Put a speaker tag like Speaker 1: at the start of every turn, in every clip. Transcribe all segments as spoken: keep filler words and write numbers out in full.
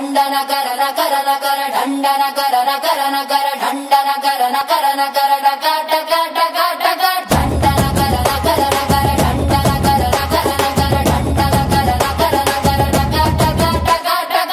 Speaker 1: ఢండన కరన కరన కర ఢండన కరన కరన కర ఢండన కరన కరన కర డక డక డక డక ఢండన కరన కరన కర ఢండన కరన కరన కర ఢండన కరన కరన కర డక డక డక డక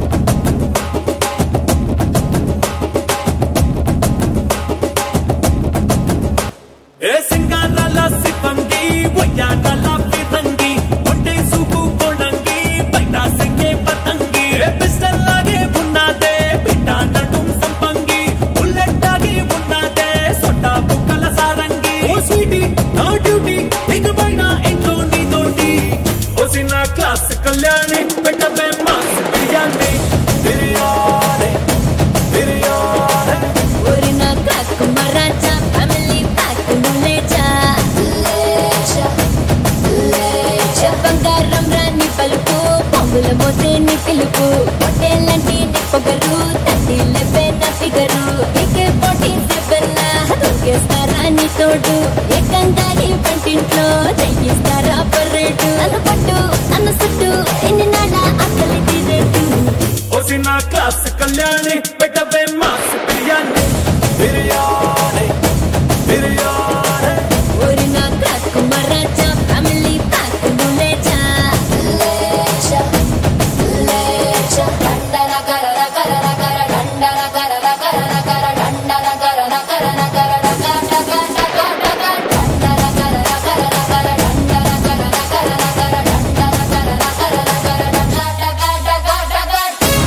Speaker 2: ఏ సింగారాల సిపంగి వయ్యారాల ఫిరంగి ఒంటే సూపు కొడంగి బయట సింగే పతంగి ఏ పిస్టల్ లాగే ఉన్నదే బిడ్డ నడుం సంపంగి బుల్లెట్ లాగే ఉన్నదే సొట్ట బుక్కల సారంగి ఓ స్వీటీ నా డ్యూటీ ఇకపైన ఇంట్లో నీ తోటి ఓసిన క్లాస్ కళ్యాణి పెట్టవే మాస్ బిర్యానీ బిర్యానీ బిర్యానీ
Speaker 1: ఒరిన కాకు మరాచా ఫ్యామిలీ ప్యాక్ లేచా లేచా లేచా బంగారం రాని పలుకు పొంగుల మోసే నీ పిలుపు పొట్టేలంటి నీ పొగరు తట్టిలవే నా ఫిగరు ఏకే పోటీ సిబ్బల్లా దొరికేస్తారా నీ తోడు ఏకంగా ఈ పంటింట్లో చెయ్యిస్తారా పర్రేటు నన్ను పట్టు నన్ను సుట్టు ఎన్ని నాళ్ళ ఆకలి తీరేటు
Speaker 2: ఓసిన క్లాస్ కళ్యాణి పెట్టవే మాస్ బిర్యానీ బిర్యానీ బిర్యానీ
Speaker 1: ఒరిన కాకు మరాచా ఫ్యామిలీ ప్యాక్ లేచా లేచా లేచా ఢండన కరన కరన కర ఢండన కరన కరన కర ఢండన కరన కరన కర డక డక డక డక ఢండన కరన కరన కర ఢండన కరన కరన కర ఢండన కరన కరన కర డక డక డక డక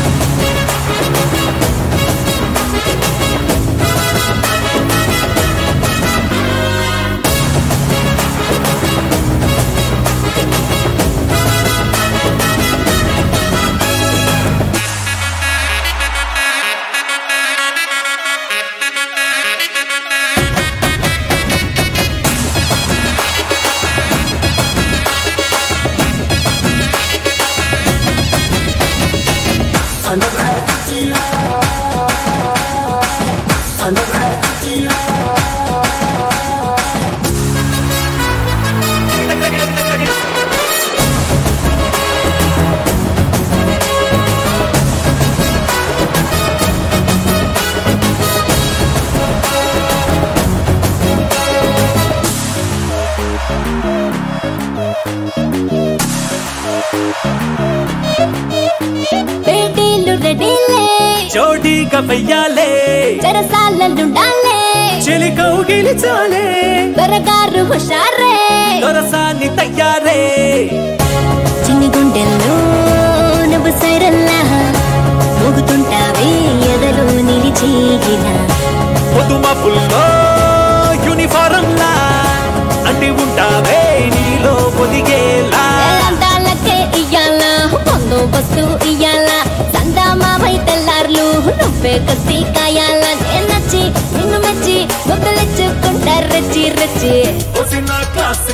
Speaker 1: బేటీలు రెడీలే
Speaker 2: చోటీగా వెయ్యాలే
Speaker 1: చెరసాలలుండాలే
Speaker 2: చెలి కౌగిలిచాలే
Speaker 1: దొరగారు హుషారే
Speaker 2: దొరసాని తయ్యారే
Speaker 1: చిన్ని గుండెల్లో నువ్వు సైరల్లా మోగుతుంటావే ఎదలో నిలిచేగిన
Speaker 2: పొదుమ పుల్లో యూనిఫారం లా అంటి ఉంటావే నీలో పొదిగేలా
Speaker 1: అందాలకే ఇయ్యాల బందోబస్తు ఇయ్యాల సందామావై తెల్లార్లు నువ్వే కసి కాయాల నేను నచ్చి నిన్ను మెచ్చి ముద్దలిచ్చుకుంటా రెచ్చి రెచ్చి
Speaker 2: ఓసిన క్లాస్